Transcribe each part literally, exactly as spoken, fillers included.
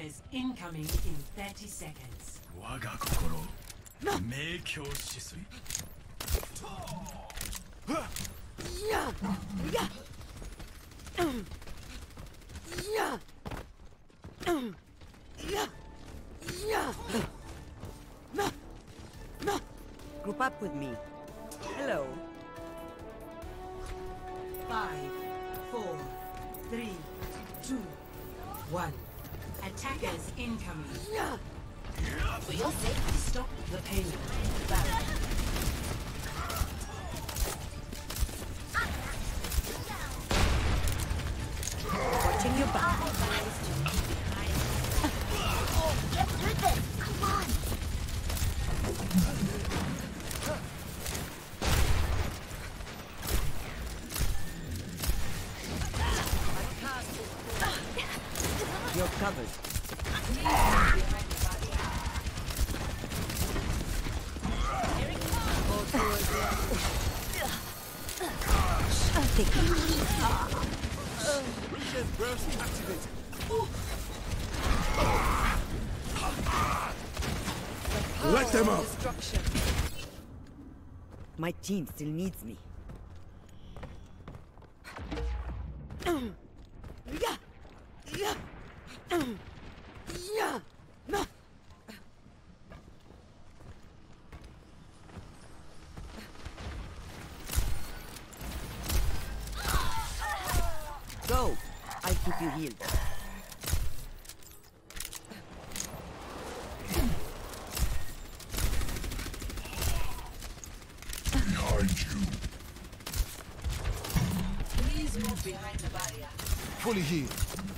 Attackers incoming in thirty seconds. Group up with me. Hello. Five, four, three, two, one. Attackers incoming. For your safety, stop the payload. Barrier. Watching your back. Get through this! Come on! You're covered. Burst activated. Let them up. My team still needs me. Go! I'll keep you healed. Behind you. Please move behind the barrier. Fully healed.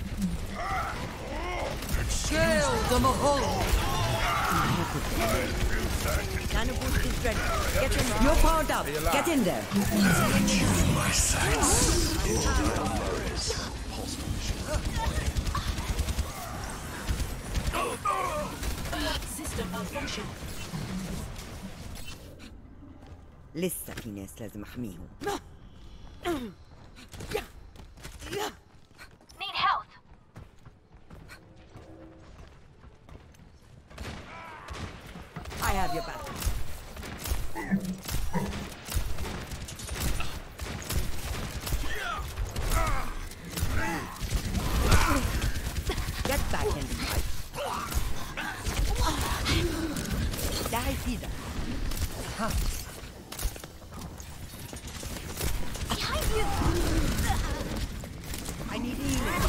Kill the Mahol! Nano boost is ready. Get in. You're powered up. Get in there. You in my sights. System malfunction. لسه في ناس لازم احميهم. Need health! I have your back. Get back and fight. Die, Fida. Behind you! I need healing.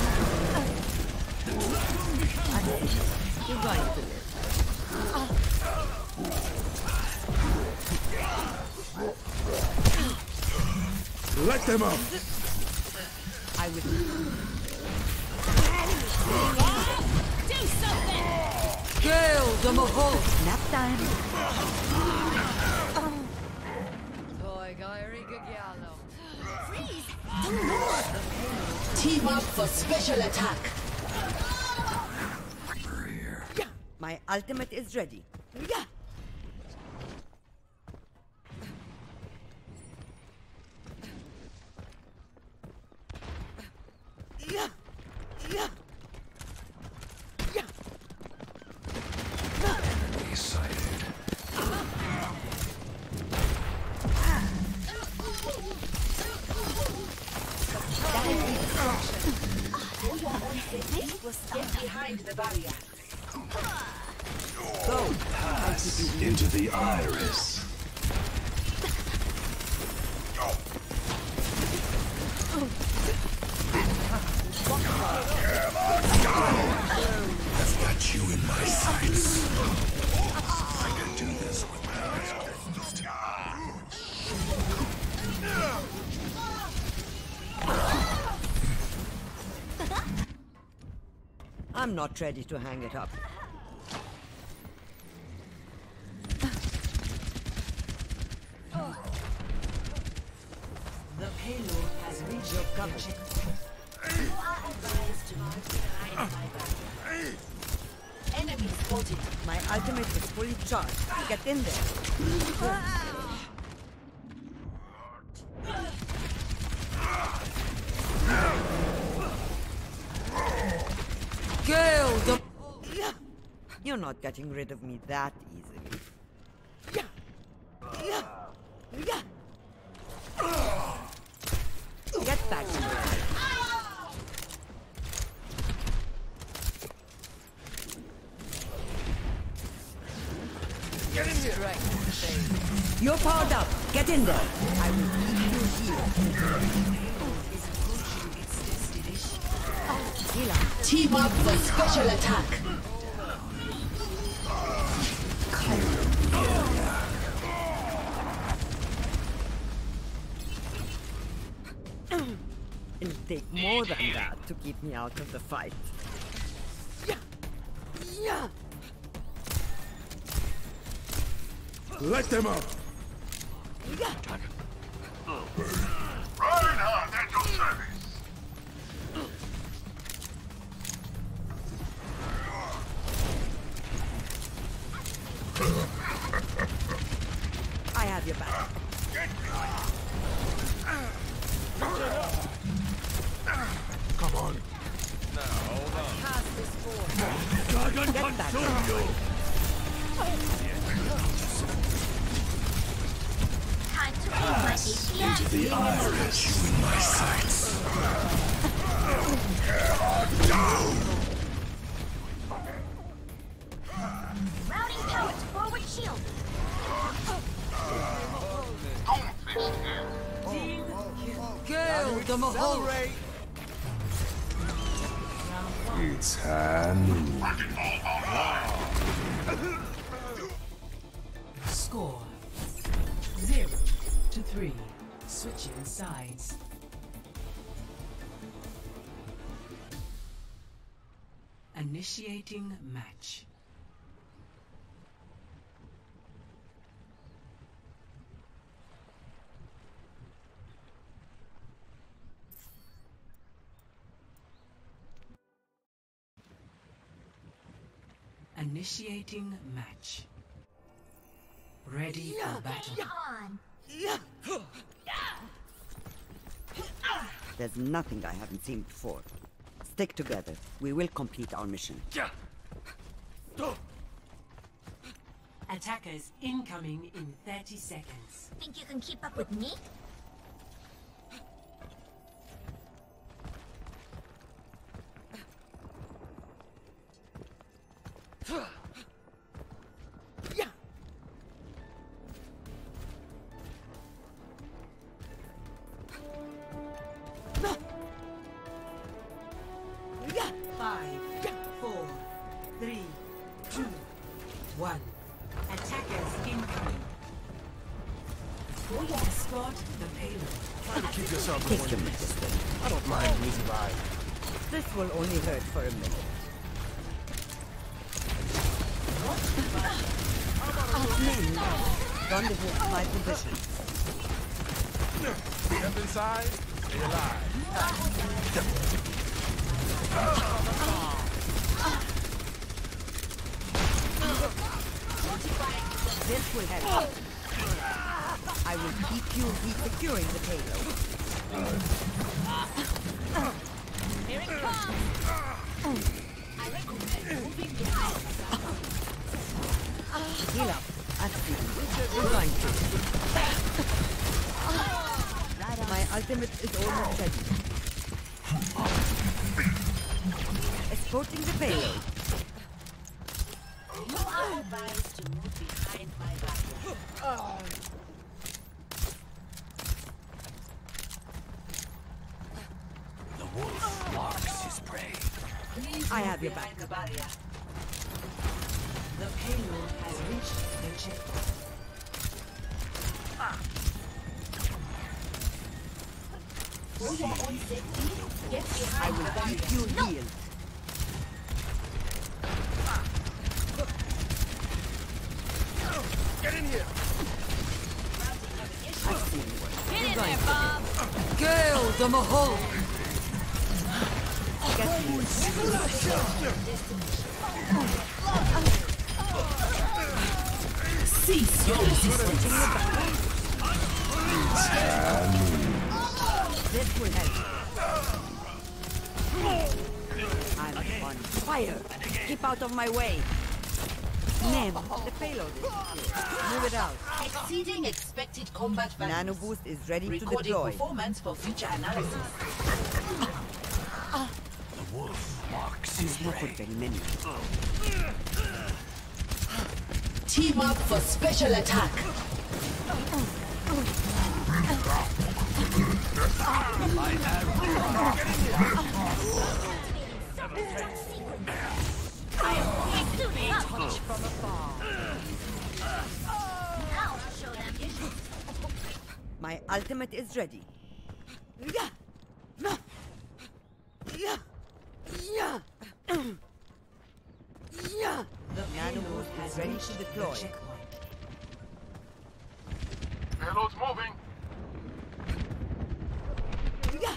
You're going to live. Let them up. I will. Do something! Kill the Mahol! Nap time. Freeze! Team up for special attack. My ultimate is ready. Get behind the barrier. Go. Pass into the iris. I've got you in my sights. I can do this with my eyes closed. I'm not ready to hang it up. The payload has reached your cover. checkpoint. You are advised to not be behind my barrier. Enemy spotted. My ultimate is fully charged. Get in there. Kill the... not getting rid of me that easily. Get back to me. Get in here! Right. You're powered up. Get in there. I will keep you here. Team up for special attack. It'll take more than that to keep me out of the fight. Let them up! Reinhardt at your service! I have your back. Come on. Pass this forward. Dragon Get back. consume you! Time to read my A P S. The ire has you in my sights. Routing power to forward shield. Kill the Mahal. It's Hanu. Score zero to three. Switching sides. Initiating match. Initiating match. Ready for battle. On. There's nothing I haven't seen before. Stick together. We will complete our mission. Attackers incoming in thirty seconds. Think you can keep up with me? Five, four, three, two, one. Attackers incoming. Escort the payload. Keep yourself in Take one your piece. medicine. I don't mind an easy ride. This will only hurt for a minute. Men, rendezvous my position. Step inside, and you're alive. This will help. I will keep you securing the payload. Here it comes. I recommend moving behind. Heal up. At speed. We're going to. My ultimate is almost ready. Escorting the payload. You are advised to move behind my back. The wolf marks his prey. I have your back. The barrier. The payload has reached the checkpoint. For your own safety, get I behind will the barrier. keep you healed. Get in here! I've seen you. Get in there, Bob. Kill the Mahal! Get me. Cease your resistance. This will help. I'm on fire. Keep out of my way. Name. The payload is secure. Move it out. Exceeding expected combat values. Nano boost is ready to Recording deploy. performance for future analysis. The wolf marks And his not for prey. very many. Team up for special attack. I'll show them. My ultimate is ready. Yeah. No. Yeah. Yeah. Yeah. The Nano payload boost has is ready reached to the deploy. checkpoint. Payload's moving. Yeah.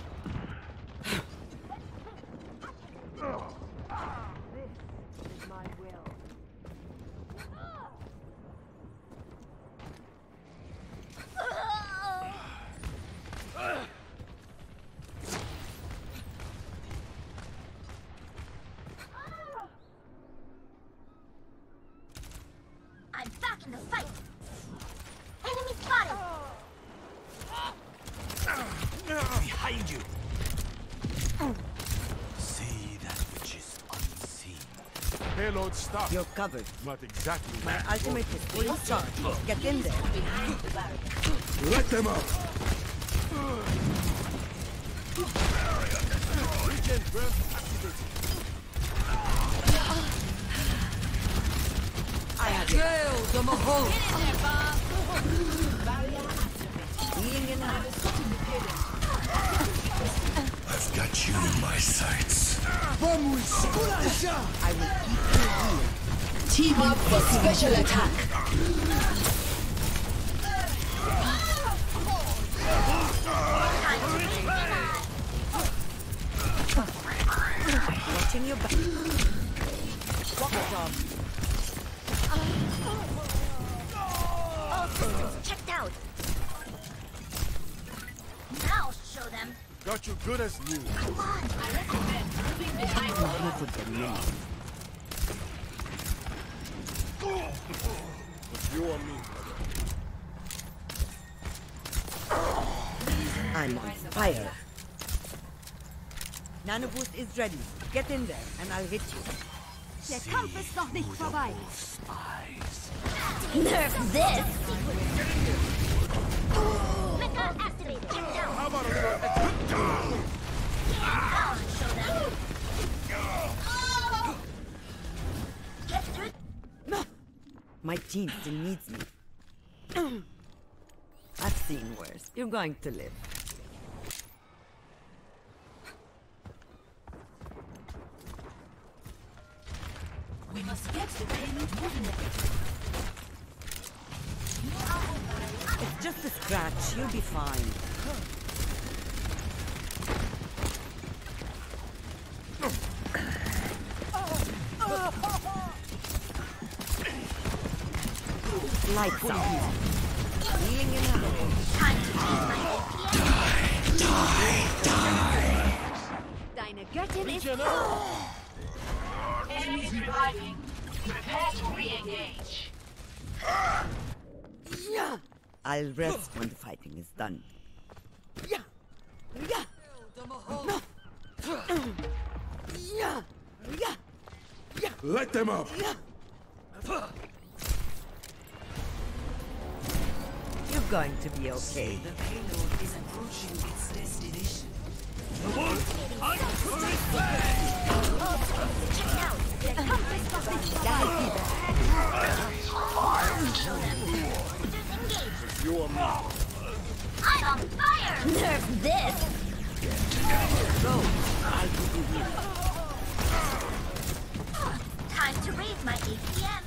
I'm back in the fight. Enemy spotted. Behind you. See that which is unseen. Payload stopped. You're covered. Not exactly. My ultimate is fully charged. Get in there. Behind the barrier. Let them up. Regen breath activated. I have it. Healing in hand. I've got you in my sights. I will keep you healed. Team up for special attack. Watching your back. Walk it off. All systems checked out. I'll show them. Got you good as new. Come on. Not for very many. It's you or me, brother. I'm on fire. Nano boost is ready. Get in there and I'll hit you. Der Kampf ist noch nicht vorbei. Nerf this. Mecha activated. Checked out. How about a little extra? I'll show them. Get through. My team still needs me. I've seen worse. You're going to live. We must get the payload moving. It's just a scratch. You'll be fine. Lights out. Healing in hand. Time to use my Deine Göttin ist... Regen up. Enemies reviving. Prepare to re-engage. I'll rest when the fighting is done. Yeah. Yeah. Yeah. Yeah. Let them up. You're going to be okay. The payload is approaching its destination. It's you or me. I'm on fire! Nerf this! Go. I'll give you healing. Time to raise my A P M.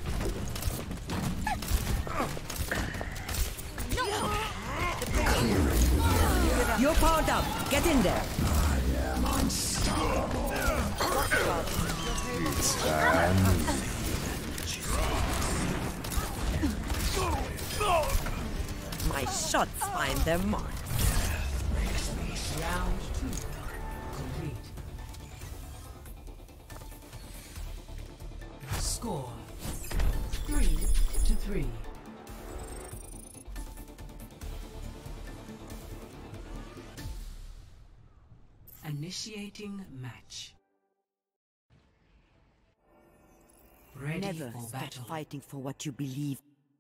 You're powered up. Get in there. My shots find their mark. Round two. Complete. Score. Three three. Initiating match. Ready Never for stop battle. fighting for what you believe.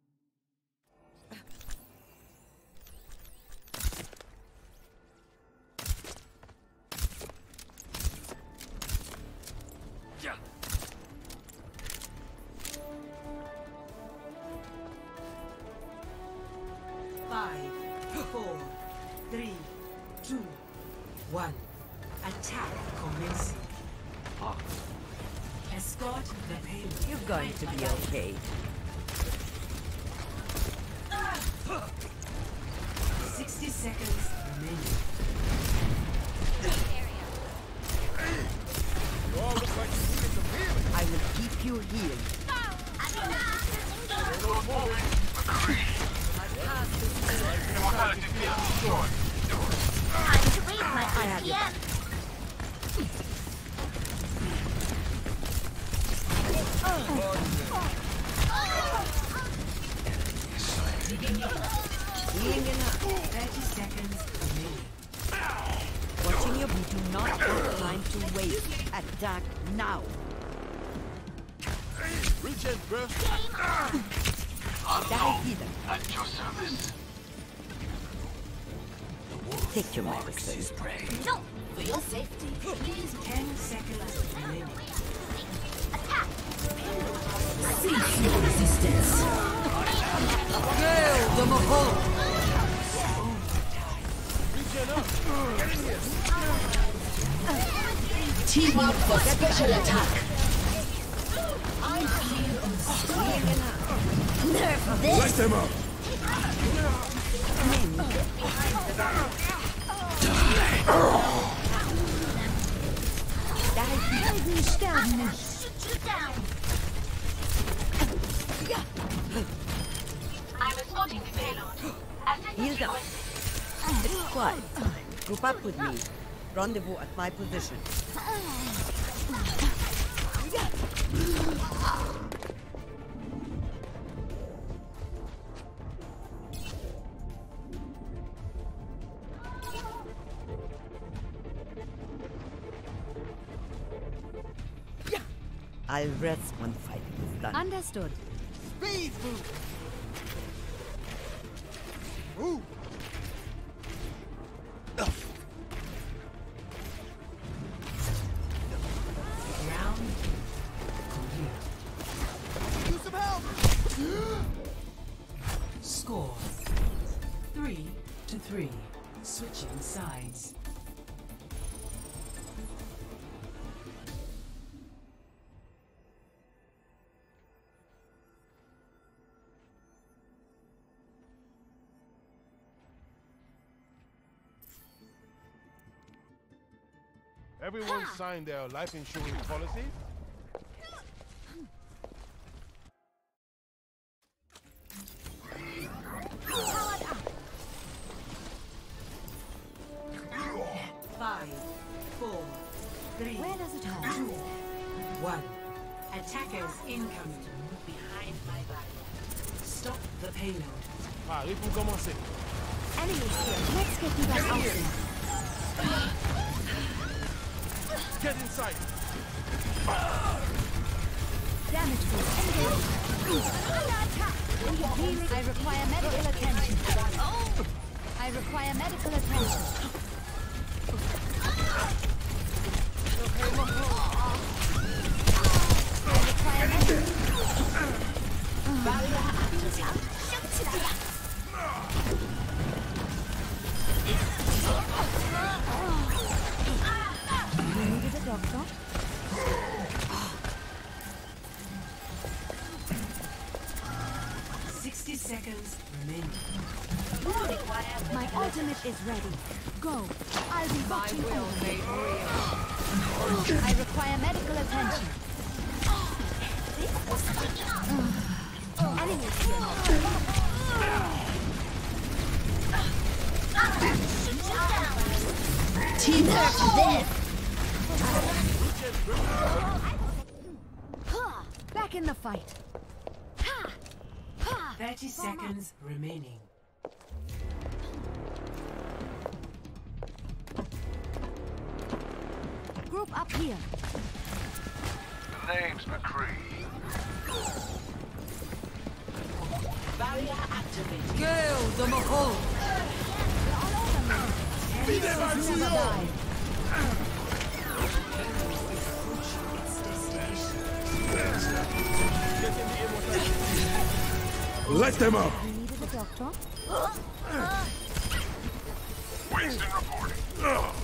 Five, four, three, two, one. Attack commencing. Escort the payload. You're going to be okay. Sixty seconds remaining. You all look like you needed some healing. I will keep you healed. Time to wait my I have A T your M. Healing enough. Thirty seconds remaining. Watching you, we do not have time to wait. Attack now. Regen burst. Die either. At your service. Take your medicine. No. For your safety, please Ten seconds remaining. Attack. cease your resistance. Hail the Mahal! Regen up. Get in here. Team up for special attack. Healing enough. Nerf this. Light them up. Die either. Sterben nicht. Shoot you down. I'm escorting the payload. Healed up. It's quiet. Group up with me. Rendezvous at my position. I'll rest when fighting is done. Understood. Speed boost. Ooh. Round complete. Use some help. Score three to three. Switching sides. Everyone signed their life insurance policy. Five, four, three, Where does it hurt? two, one. Attackers incoming. Behind my back. Stop the payload. Ah, il faut commencer. Enemies here. Let's get you back out there. Get inside. Damage boost. Engage. Under attack. Healing. I require medical attention. I require medical attention. I require medical. You needed a doctor? Sixty seconds remaining. My ultimate is ready. Go. I'll be watching over you. I require medical attention. Enemies Team up for this. Back in the fight. Ha! Ha! Thirty seconds remaining. Group up here. The name's McCree. Barrier activated. Kill the Mahol! Never die. Let them up! You needed a doctor? Winston reporting. Ugh.